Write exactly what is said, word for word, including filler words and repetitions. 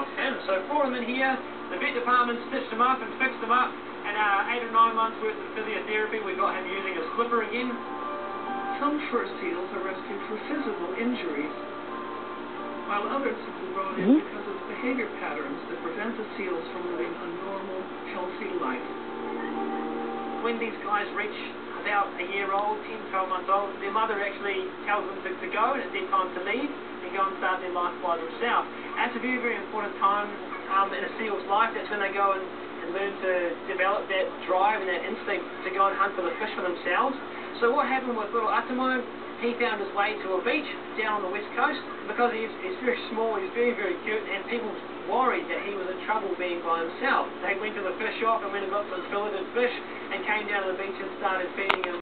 wild salmon. So brought them in here, the vet department stitched them up and fixed them up, and uh, eight or nine months worth of physiotherapy. We got him using his flipper again. Some fur seals are rescued for physical injuries, while others have been brought in Mm-hmm. because of behavior patterns that prevent the seals from living a normal, healthy life. When these guys reach about a year old, ten, twelve months old, their mother actually tells them to, to go, and it's their time to leave and go and start their life by themselves. That's a very, very important time um, in a seal's life. That's when they go and, and learn to develop that drive and that instinct to go and hunt for the fish for themselves. So what happened with little Atomo, he found his way to a beach down on the west coast. Because he's, he's very small, he's very, very cute, and people worried that he was in trouble being by himself. They went to the fish shop and went and got some filleted fish and came down to the beach and started feeding him